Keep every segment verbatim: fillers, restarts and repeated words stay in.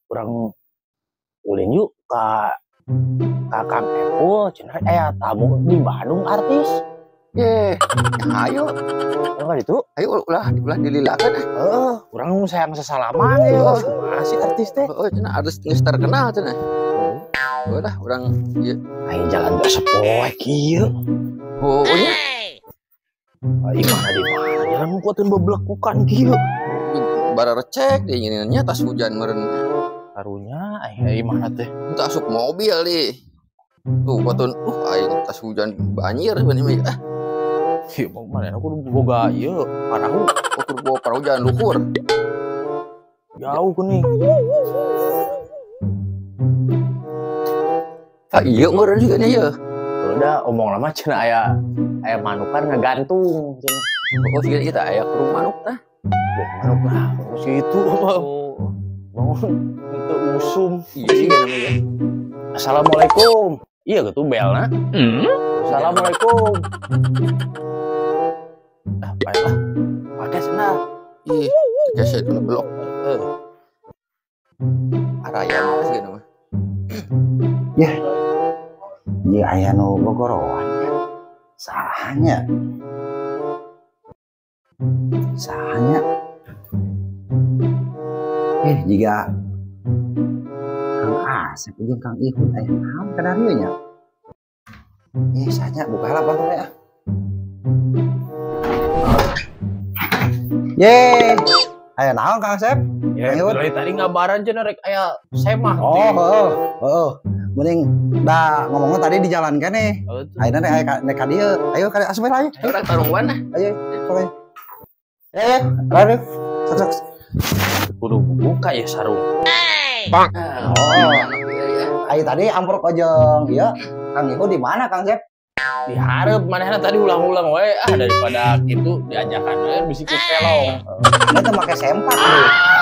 kurang ulin yuk ke ke Kang Epul, cenah aya tamu di Bandung artis. Ye, ayo, Enggak itu? ayo ulah ulah dililakan. Heeh, urang sayang sesalaman ya. Masih artis teh. Oh, cenah harus geus terkenal cenah. Ulah urang ieu. Ayo jalan gak sepoe kieu. Oh, nya. Ayo mana di mana jalan kuatin beblekukan kieu. Bara recek di nyeunnya tas hujan meureun. Karunya aya mana teh? Teu asup mobil di. Tuh, kuatun uh aing tas hujan banjir beuni mah. Ah, Ieu mah mana aku boga ieu parahu ukur bawa perahu jalan luhur. jauh kuning. Ah, iya meureun juga nih ya. Udah omong lama cenah aya aya manukan ngagantung cenah. Oh, siga kita aya ke rumah manuk tah. Manuk lah, terus itu apa? Bangun untuk usum. Iya sih namanya. Assalamualaikum. Iya gitu belna. Hmm? Assalamualaikum. Ah, baiklah. Pakai senang. Ih, geser dulu blok. Eh, Araya mah sih nama. Ya, ini ayah nu gogorowan. Sahanya, sahanya. Eh, jika Kang Asep jeung Kang Ihun aya naon kana dieu nya? Eh, sahanya buka lah bantu ya. Ye, aya naon Kang Asep? ya Ayo. dari tadi ngabaran cenah rek aya semah. Oh, heeh, heeh. Mending da ngomongnya tadi di jalan kan nih. Oh, tuh. Ayo nanti ayo nek ka dieu. Ayo ka asup ayo. Orang tarungwan nah. Ayo. Oke. Eh, ayo. Sok. Kudu buka ya sarung. Bang. Oh. Ayo tadi amprok ojong. Iya. Kang Ihu di mana Kang Sep? Diharap manehna tadi ulang-ulang we ah daripada gitu diajakan we bisi ke pelong. Dia tuh pakai sempak nih.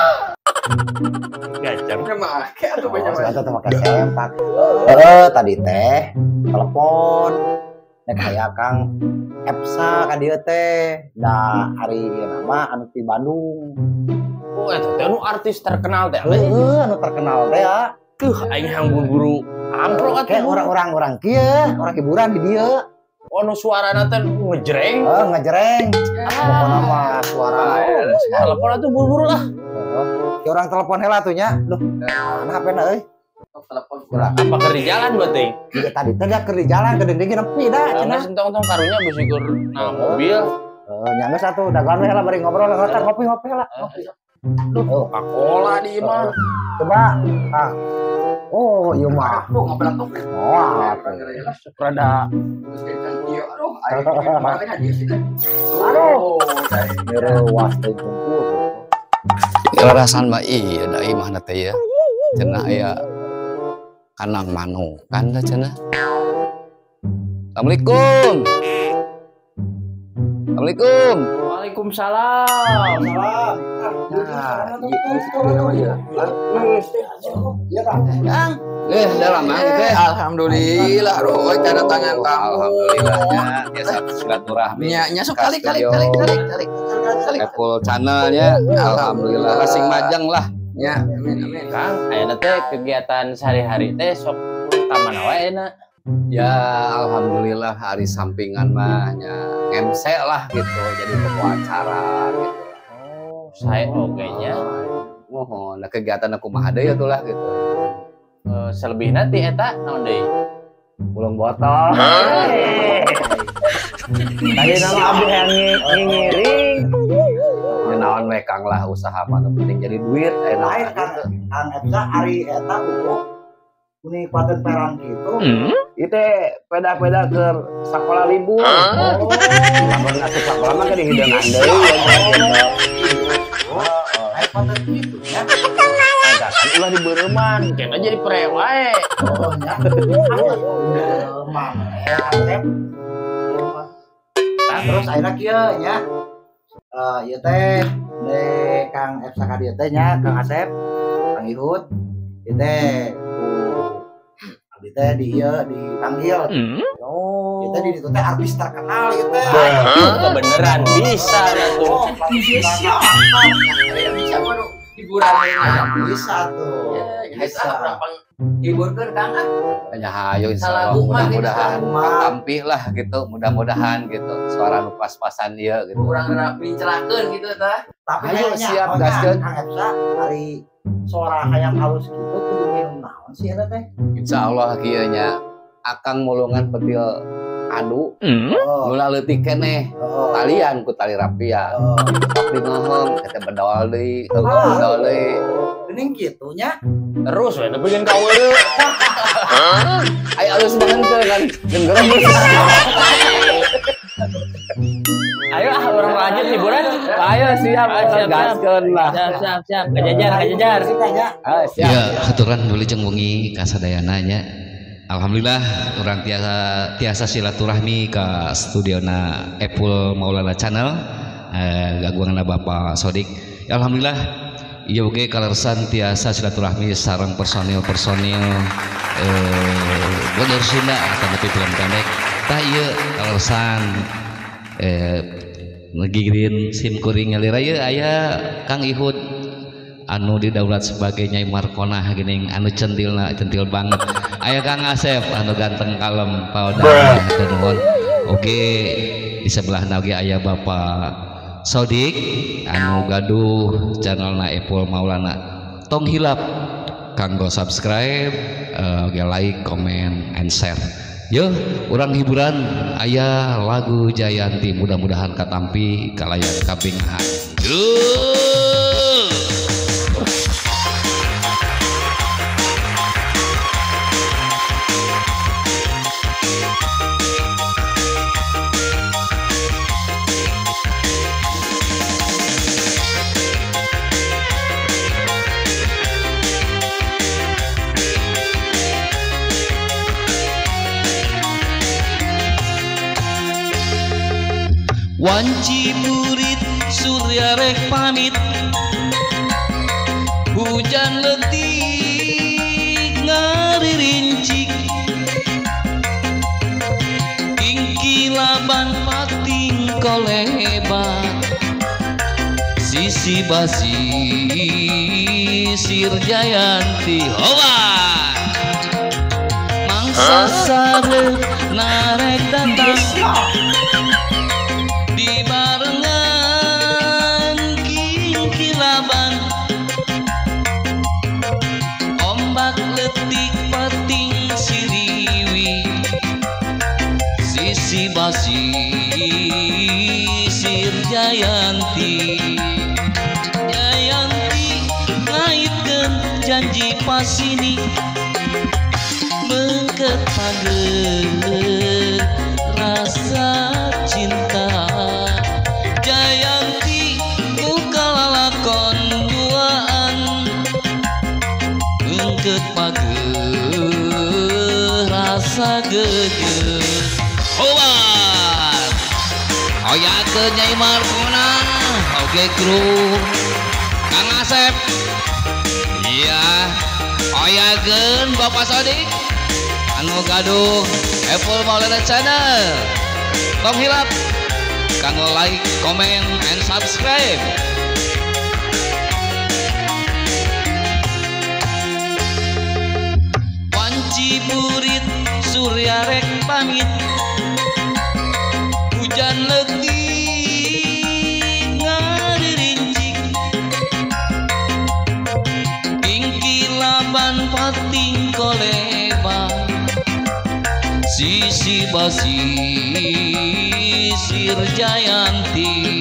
Gacang. Mah kayak atuh banyak Oh, banget. saya tuh pakai sempak. Eh, tadi teh telepon. Nek aya Kang Epsa ka dieu teh. Da hari ieu nama anu di Bandung. Oh eta teh anu artis terkenal teh. Heeh, anu terkenal teh ya. Tuh aing yang buru-buru amprok Kayak atuh. orang-orang orang kieu, orang hiburan di dieu. Oh nu suarana teh ngejreng. Oh, ngejreng. Pokoknya mah suara. Telepon atuh buru-buru lah. Ki orang telepon heula tuh nya. Duh, mana H P-na euy? Telepon Ulah. Apa keur di jalan berarti? Ieu tadi teh da keur di jalan gedeng-gedeng nepi da Cenah cenah. sentong-tong karunya bisi keur na mobil. Heeh, nya geus atuh dagang we heula bari ngobrol ngobrol ngopi-ngopi heula. Duh, Coca-Cola di mah. coba. Ah. Oh, ieu mah. tuh ngobrol tuh. Oh, Rada Aduh, ayo mana dia sih. aduh. Niruwas teh kumpul. Larasan mah iya da imah na teh ya. Cenah aya kanang manukan da cenah. Assalamualaikum. Assalamualaikum. Waalaikumsalam. Salam. Nah, itu namanya. Iya, Kang. Kang, eh udah lama teh alhamdulillah roy cara tangan kamu. Alhamdulillahnya biasa silaturahmi. Nya nya sok kali kali kali kali kali kali. Full channelnya alhamdulillah masing majang lah. Nya amin amin. Kang, ayeuna teh kegiatan sehari-hari teh sok ka mana wae na? Ya alhamdulillah hari sampingan mah nya ngemse lah gitu jadi pembawa acara gitu. Oh, saya oge nya. Mohon nah kegiatan aku mah ada ya tuh lah gitu. Eh, selebihna ti eta naon deui? Ulung botol. Tadi nama abdi yang ngiring. Ya naon we Kang lah usaha mah penting jadi duit eh Lain naon Kang gitu. Kang Epsa hari eta ukur kuning paten perang gitu. Itu peda-peda ke sekolah libur. Oh, lamun atuh sekolah mah ke dihideungan deui ya. Ayo paten gitu ya. Kan ulah dibeureman, kena jadi pre wae. Oh, nya. Udah mang. Ya, Sep. Nah, terus ayeuna kieu nya. Eh, ieu teh de Kang Epsa ka dieu teh nya, Kang Asep, Kang Ihud. Ieu teh abdi teh di ieu dipanggil. Oh, Ieu teh di ditu teh artis terkenal ieu teh. kebeneran bisa atuh. Oh, bisa Bisa waduh hiburan Ah, bisa tuh. Bisa gampang hiburkeun Kang ah. Hanya hayo insya Allah Salagu mah mudah-mudahan insya tampih lah gitu, mudah-mudahan gitu suara nu pas-pasan dia gitu. Urang bincerakeun gitu tah. Tapi Ayo, kayaknya siap, oh, gaskeun. Kang Epsa hari suara hayang halus gitu kudu minum naon sih eta teh? Insya Allah kieu nya akang mulungan petil adu Oh. nula leutik keneh Oh. talian ku tali rapia Oh. tapi ngeheng kita berdoa deui heung Ah. berdoa deui Geuning kitu nya. Terus we tapi jeung kawe deui. aya alus banget kan genggeureum Ayo ah orang lanjut hiburan. ayo siap Ah, siap, gaskeun lah Siap siap siap. Kejajar kejajar. Kitanya. ah siap Ya, aturan dulu jeung wengi kasadayana nya. Alhamdulillah orang tiasa tiasa silaturahmi ke studiona Epul Maulana Channel eh, gaguanganna Bapak Sodik. Alhamdulillah ieu oge kalersan tiasa silaturahmi sareng personil-personil eh Bogor Sunda atau nepi film pendek. Tah ieu kalersan eh ngegirin sim kuring ngalira ieu aya Kang Ihud anu didaulat sebagai Nyai Markonah geuning anu centilna centil banget aya Kang Asep anu ganteng kalem pauda dan nuhun oge di sebelahna oge aya Bapak Sodik anu gaduh channelna Epul Maulana tong hilap kanggo subscribe uh, oge like comment and share yo urang hiburan aya lagu Jayanti mudah-mudahan katampi kalayan kabingahan yo. Wanci murid surya rek pamit hujan letih ngaririncik kingkilaban pating kolebat sisi basi sir Jayanti hoa mangsa sare narek datang di barengan kingkilaban ombak letik pating siriwi sisi basi sir Jayanti Jayanti ngaitkeun janji pasini mengket pageung rasa cinta Jayanti muka lalakon duaan mengket pageung rasa geus obat oyakeun Nyai Markonah oge kru Kang Asep iya oyakeun Bapak Sodik anu gaduh Epul Maulana Channel tong hilap kanggo like, comment, and subscribe. Wanci murid surya rek pamit hujan letih ngaririncik kingkilaban pating kolebat sisi basi sir Jayanti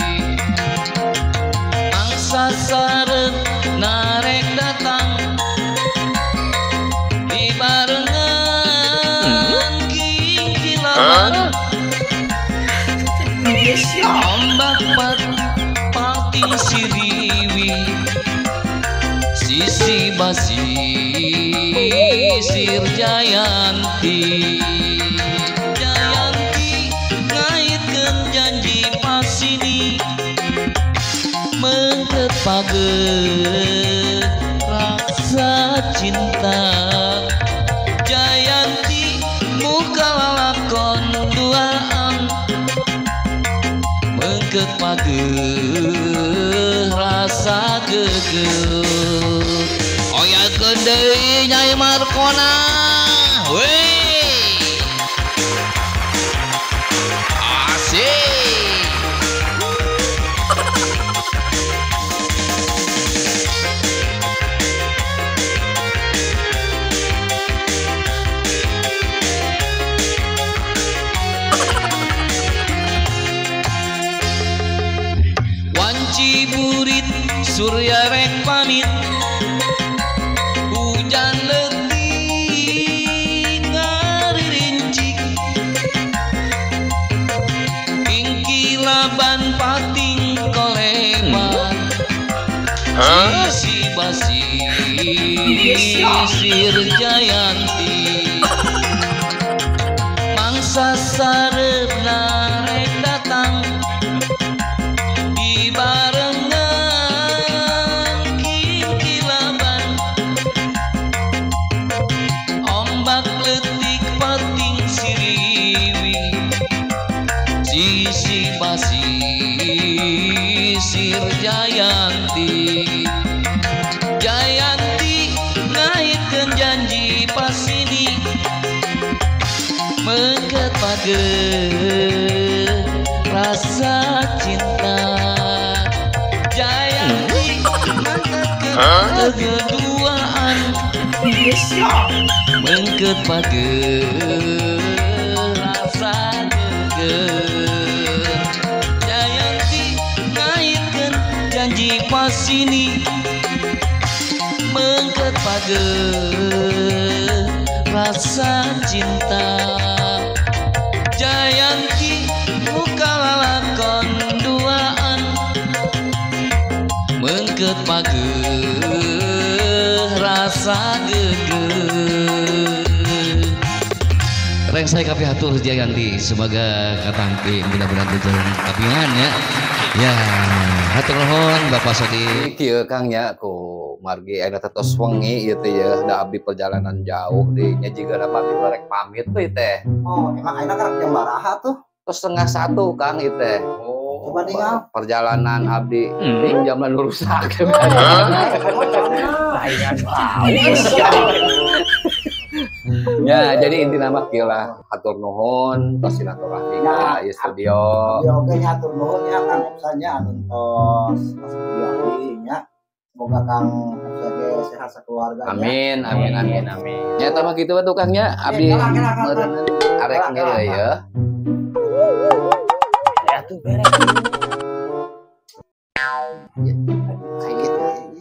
mangsa sareng narek datang di barengan kingkilaban ombak pat pating siriwi sisi basi sir Jayanti sini mengket pageung rasa cinta Jayanti muka lalakon duaan mengket pageung rasa gegeut oyak Dieukeun deui Nyai Markona. Weh. Asik. Wanci burit surya rek pamit. Hujan letih ngaririncik. Kingkilaban pating koleman. Sisi basi sir Jayanti. Mangsa sareupna rek datang. Barengan kingkilaban. Ombak letik pating siriwi. Sisi basi sir Jayanti. Jayanti ngahitkeun janji pasini. Mengket pageuh rasa cinta. Jayanti mangkatkeun keduaan. Mengket pageuh rasa geger. Jayanti ngahitkeun janji pasini. Mengket pageuh rasa cinta. Jayanti muka lalakon duaan. Mengket pageuh rasa geger. Reng saya kapi hatur Jayanti, semoga katampi mudah-mudahan berjalan kapingan ya. Ya, hatur nuhun Bapak Sodi. Kieu Kang nya ku margi aya tetos wengi ieu teh ya, da abdi perjalanan jauh di nya jiga da pamit rek pamit teh teh. Oh, emang ayeuna karek jam baraha tuh? Terus setengah satu Kang ieu teh. Oh, coba tinggal. Perjalanan abdi pinjam lan rusak. Ya, jadi inti nama kieu lah hatur nuhun tos silaturahmi ka ieu studio. Ya oke nyatur nuhun ya Kang Epsanya anu tos studio nya. Semoga Kang Epsa ge sehat sakeluarga. Amin, amin, amin, amin. Ya tambah kitu we tukangnya abdi meureun arek ngeuleuh ya. Ya tuh beres. Kayak gitu.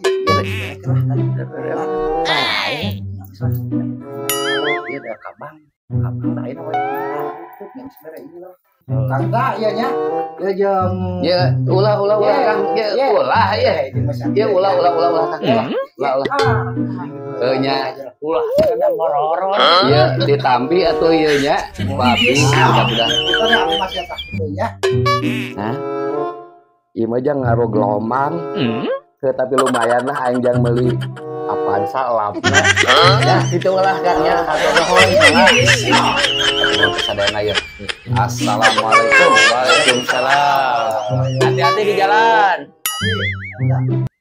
Dia ada kabang, kabang lain apa yang sebenarnya ini loh. Kagak iya nya. Ya jeng. Ya ulah ulah ulah Kang. Ya ulah ya. Ya ulah ulah ulah ulah Kang. Ulah ulah. Heuh nya ulah kada mororo. Ya ditambi atuh ieu nya. Babi udah-udah. Kita nih apa masih tak gitu ya. Hah? Ieu mah jang ngaruh gelombang. Ke tapi lumayan lah aing jang meuli apaan salam. Ya gitu lah Kang ya. Hatur nuhun. Sadayana ya. Assalamualaikum. Waalaikumsalam. Hati-hati di jalan.